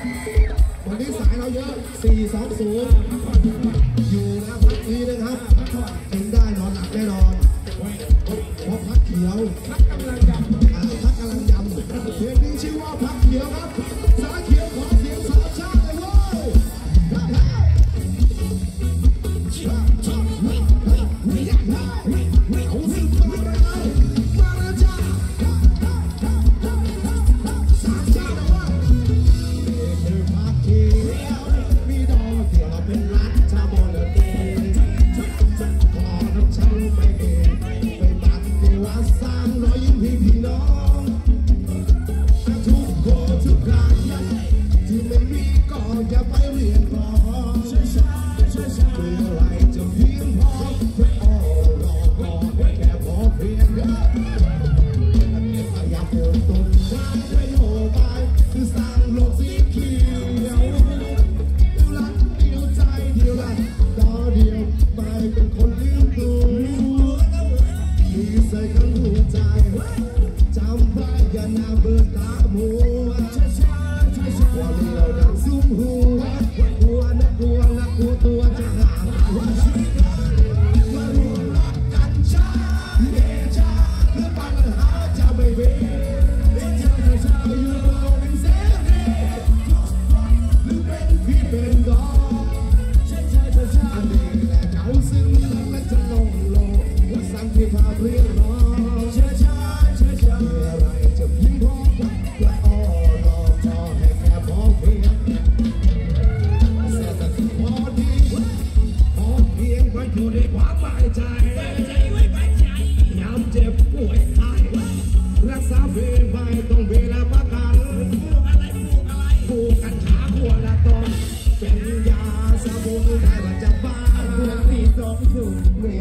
วันนี้สายเราเยอะ420อยู่นะพักนี้นะครับกินได้นอนหลับแน่นอนเพราะพักเขียวพักกำลังยำพักกำลังยำเพลงนี้ชื่อว่าพักเขียวครับสายเขียวขอเสียงสามชาติเลยเว้ยเอาสิมาแล้วจ้าสามชาติเลยเว้ยคือพักเขียวมีดอกเขียวเป็นรักชาบอลเตพอน้ำฉันไม่เก่งไปบัดเทวาสร้างรอยยิ้มให้พี่น้องทุกคนทุกครั้งที่ไม่มีก็อย่าไปเรียนรอเมื่อไรจะเพียงพอรอก่อนแค่พอเพียงอยากเดินต้นไม้ประโยบายคือสร้างโลกสีเขียวรักเดียวใจเดียวรักต่อเดียวไม่เป็นคนลืมตัวมีใส่กันหัวใจจำไว้อย่าหน้าเบิดตามัววันนี้เราดังซุ่มหัวกลัวนะกลัวนะกลัวตัวจะหาว่ามารวมรักกันช้าเดชาเพื่อปัญหาจะไม่เว้นอยู่บนโลกแห่งเสรีหรือเป็นพี่เป็นดอกอันนี้แหละเขาซึ่งและจะลงโลกสั่งที่พาเรียกร้องเมื่อไรจะเพียงพอและอ้อรอจอให้แค่พอเพียงเสียสติพอดีพอเพียงไว้อยู่ในความหมายใจยามเจ็บป่วยตายรักษาเวรไว้ต้องเวลาประกันปลูกกัญชาขวดละต้นเป็นยาสมุนไพรประจำบ้านเมื่อปี20เมื่อ